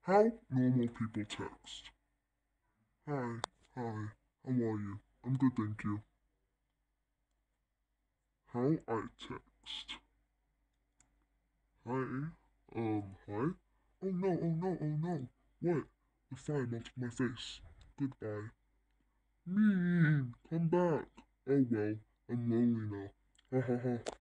How normal people text. Hi, hi, how are you? I'm good, thank you. How I text. Hi, hi? Oh no, oh no, oh no. What? The fire melted my face. Goodbye. Mean, come back. Oh well, I'm lonely now. Ha ha ha.